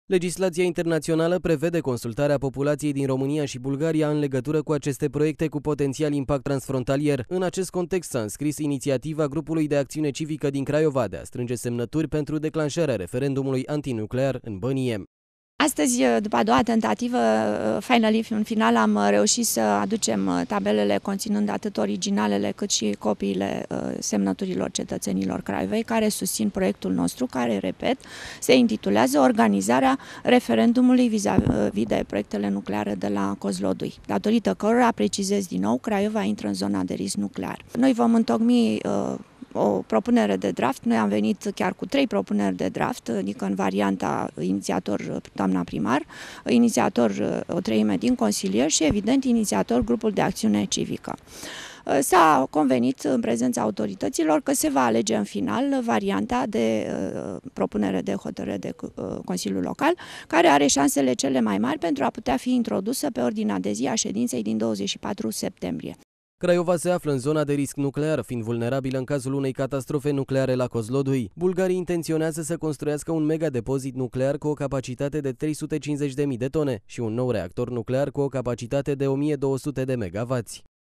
Legislația internațională prevede consultarea populației din România și Bulgaria în legătură cu aceste proiecte cu potențial impact transfrontalier. În acest context s-a înscris inițiativa grupului de acțiune civică din Craiova de a strânge semnături pentru declanșarea referendumului antinuclear în Bănie. Astăzi, după a doua tentativă, în final am reușit să aducem tabelele conținând atât originalele cât și copiile semnăturilor cetățenilor Craiovei care susțin proiectul nostru, care, repet, se intitulează Organizarea referendumului vis-a-vis de proiectele nucleare de la Kozlodui, datorită cărora, precizez din nou, Craiova intră în zona de risc nuclear. Noi vom întocmi o propunere de draft. Noi am venit chiar cu 3 propuneri de draft, adică în varianta inițiator doamna primar, inițiator o treime din consilieri și, evident, inițiator grupul de acțiune civică. S-a convenit în prezența autorităților că se va alege în final varianta de propunere de hotărâre de Consiliul Local, care are șansele cele mai mari pentru a putea fi introdusă pe ordinea de zi a ședinței din 24 septembrie. Craiova se află în zona de risc nuclear, fiind vulnerabilă în cazul unei catastrofe nucleare la Kozlodui. Bulgarii intenționează să construiască un megadepozit nuclear cu o capacitate de 350.000 de tone și un nou reactor nuclear cu o capacitate de 1200 de megavați.